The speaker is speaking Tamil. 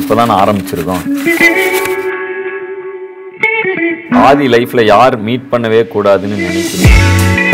இப்போதான் ஆரம்பிச்சிருக்கோம். ஆதி லைஃப்ல யார் மீட் பண்ணவே கூடாதுன்னு நினைக்கிறேன்.